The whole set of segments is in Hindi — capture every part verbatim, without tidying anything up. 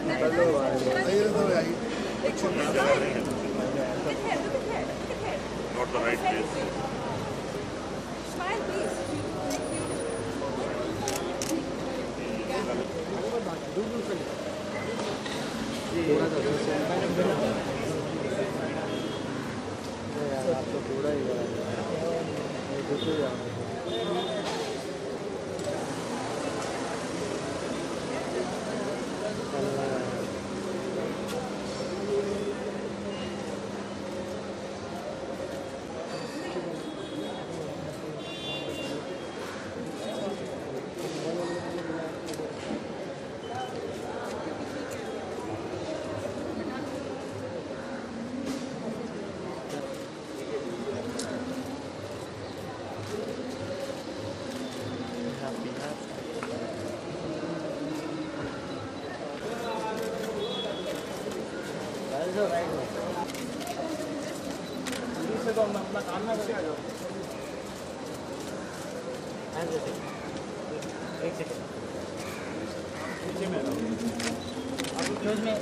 Not the right place. Smile, please. आप तो पूरा ही से तो अपना काम ना करके आ जाओ। एक सेकंड पीछे में क्लोज में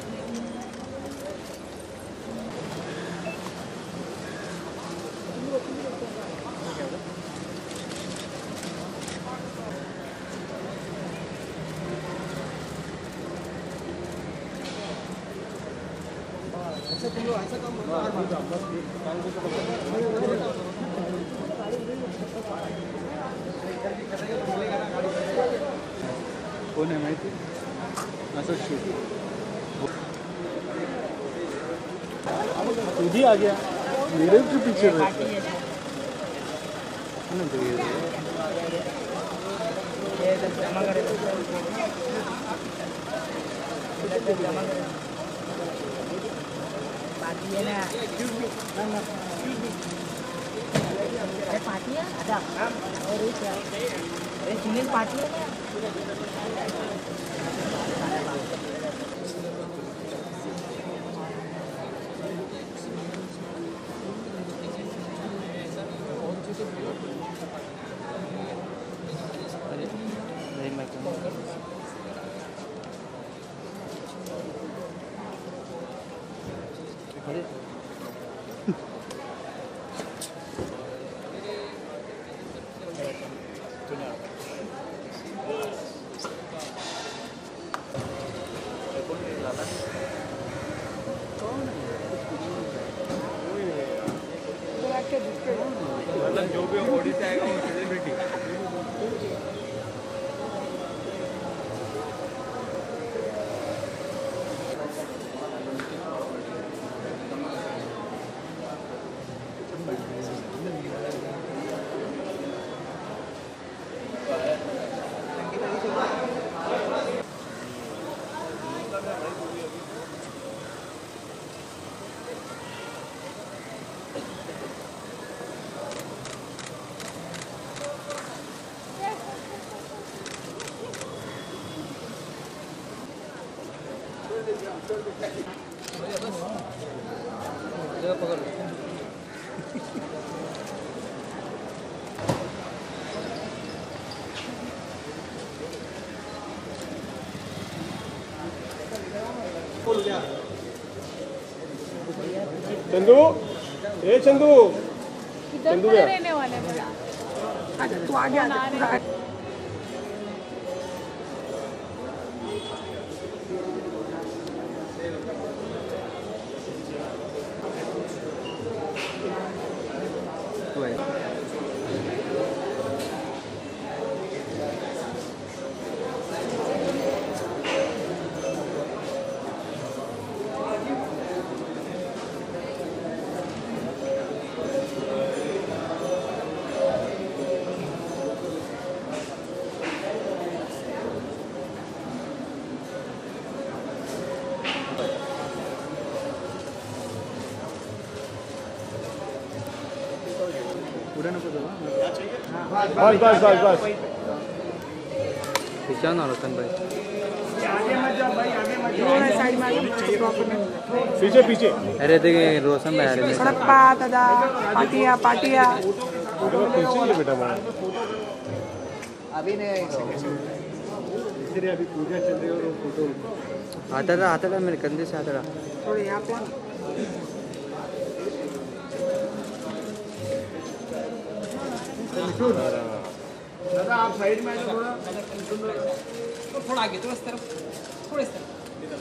ऐसा तुम लोग ऐसा काम कौन है माहिती असं शूट तुझी आ गया मेरे के पीछे रहता है ना तो ये जमा करे जमा करे पार्टी है ना अरे पार्टी है आजा और ये क्या अरे सुनील पार्टी है ना नहीं मैं अरे मतलब जो भी बॉडी से आएगा वो सेलिब्रिटी जगह पकड़ चंदू ए चंदू चंदू रहने वाले मेरा अच्छा तू आ गया बस बस बस बस पीछे ना रोशन भाई पीछे पीछे अरे देखिए रोशन भाई आ रहे हैं सड़क पा दादा पाटिया पाटिया पीछे ही बेटा मैं अभी नहीं अभी पूजा चल रही है और फोटो आता रहा आता रहा मेरे कंधे से आता रहा थोड़े यहाँ पे दादा आप साइड में आइए थोड़ा थोड़ा आगे तो इस तरफ थोड़े इस तरफ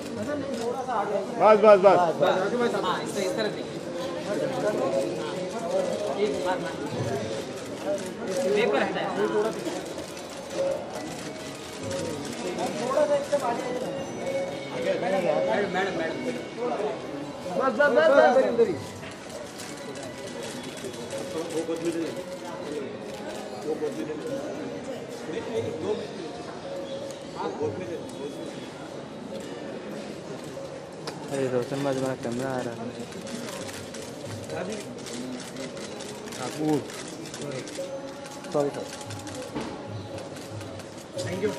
बस बस बस हाँ इस तरह इस तरफ देखिए एक बार ना पेपर हटाया थोड़ा सा इससे आगे मैडम मैडम मैडम बस बस बस बस इधर ही वो बदली दे वो बदली दे दो हाँ बदली दे अरे रोशन बाज मेरा कैमरा आ रहा है काकू सॉरी सर थैंक यू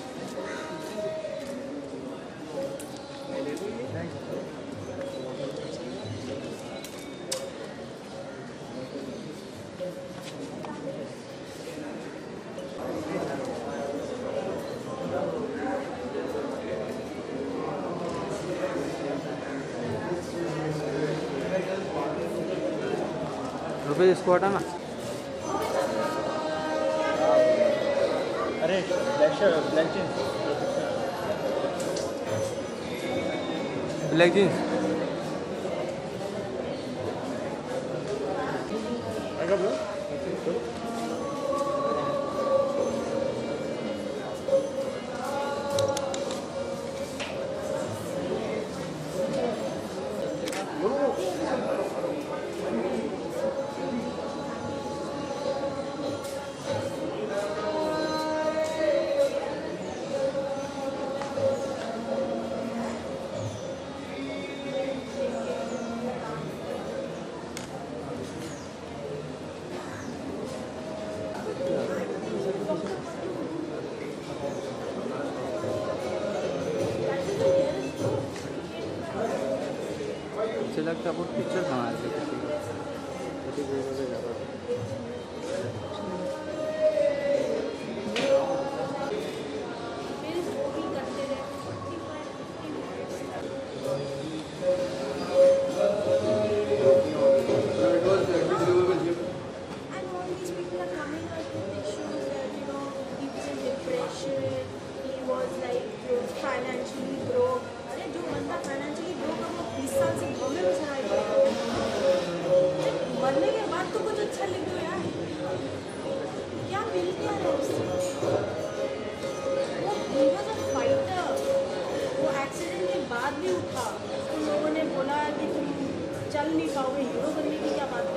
रुपये इसको हटाना अरे black shirt black jeans black jeans आएगा ब्रो मुझे लगता है बहुत पिक्चर बना रहे किसी किसी को ज़्यादा मरने के बाद तो कुछ अच्छा लिख दो यार, क्या मिल क्या रहा है उससे? वो he was a fighter, वो एक्सीडेंट के बाद भी उठा। तो लोगों ने बोला कि तुम चल नहीं पाओगे, हीरो बनने की क्या बात